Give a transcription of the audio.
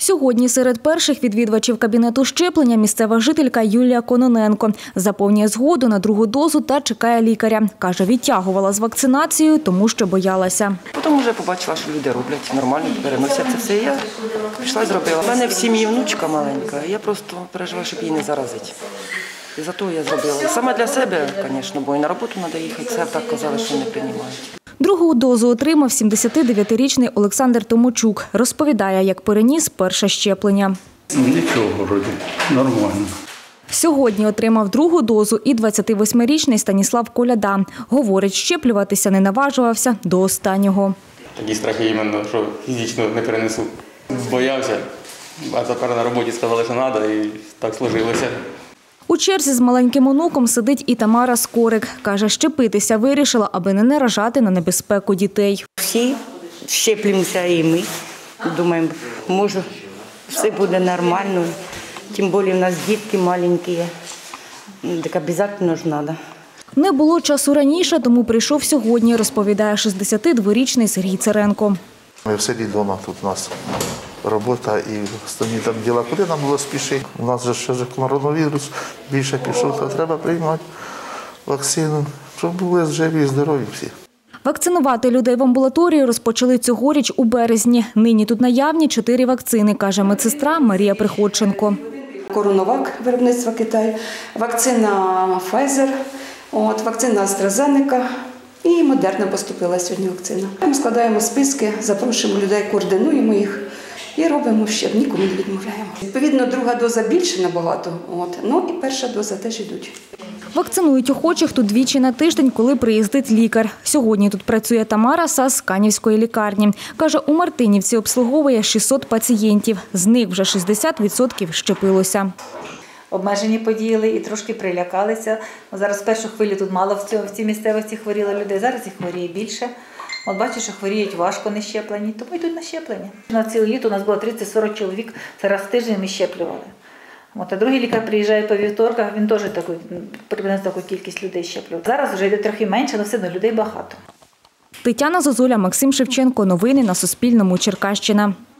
Сьогодні серед перших відвідувачів кабінету щеплення місцева жителька Юлія Кононенко. Заповнює згоду на другу дозу та чекає лікаря. Каже, відтягувала з вакцинацією, тому що боялася. Потім вже побачила, що люди роблять нормально, переносять це все. Я пішла і зробила. У мене в сім'ї внучка маленька, я просто переживаю, щоб її не заразити. І за то я зробила. Саме для себе, звісно, бо і на роботу треба їхати, все так казали, що не приймають. Другу дозу отримав 79-річний Олександр Томочук. Розповідає, як переніс перше щеплення. Нічого, вроді, нормально. Сьогодні отримав другу дозу і 28-річний Станіслав Коляда. Говорить, щеплюватися не наважувався до останнього. Такі страхи іменно, що фізично не перенесу. Боявся, а тепер на роботі сказали, що треба, і так сложилося. У черзі з маленьким онуком сидить і Тамара Скорик. Каже, щепитися вирішила, аби не наражати на небезпеку дітей. Всі щеплюємося і ми. Думаємо, може, все буде нормально. Тим більше в нас дітки маленькі. Так обов'язково ж треба. Не було часу раніше, тому прийшов сьогодні, розповідає 62-річний Сергій Церенко. Ми в селі вдома, тут у нас робота і останні там діла. Куди нам було спішити? У нас же ще коронавірус більше пішов, то треба приймати вакцину, щоб були живі і здорові всі. Вакцинувати людей в амбулаторії розпочали цьогоріч у березні. Нині тут наявні 4 вакцини, каже медсестра Марія Приходченко. Коронавак виробництва Китаю, вакцина Pfizer, вакцина AstraZeneca і Модерна поступила сьогодні вакцина. Ми складаємо списки, запрошуємо людей, координуємо їх і робимо ще, нікому не відмовляємо. Відповідно, друга доза більше набагато, і перша доза теж йдуть. Вакцинують охочих тут двічі на тиждень, коли приїздить лікар. Сьогодні тут працює Тамара з Канівської лікарні. Каже, у Мартинівці обслуговує 600 пацієнтів. З них вже 60% щепилося. Обмежені подіяли і трошки прилякалися. Зараз в першу хвилю тут мало в цій місцевості хворіло людей, зараз їх хворіє більше. От бачиш, що хворіють важко не щеплені, тому йдуть на щеплення. На ціле літо у нас було 30-40 чоловік, це раз в тиждень ми щеплювали. А другий лікар приїжджає по вівторках, він теж приблизно таку кількість людей щеплював. Зараз вже йде трохи менше, але все одно людей багато. Тетяна Зозуля, Максим Шевченко. Новини на Суспільному. Черкащина.